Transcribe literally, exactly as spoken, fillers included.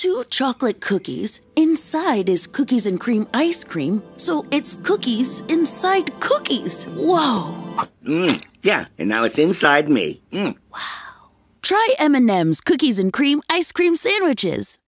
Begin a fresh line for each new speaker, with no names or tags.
two chocolate cookies. Inside is cookies and cream ice cream, so it's cookies inside cookies. Whoa!
Mmm, yeah, and now it's inside me. Mm.
Wow. Try M and M's cookies and cream ice cream sandwiches.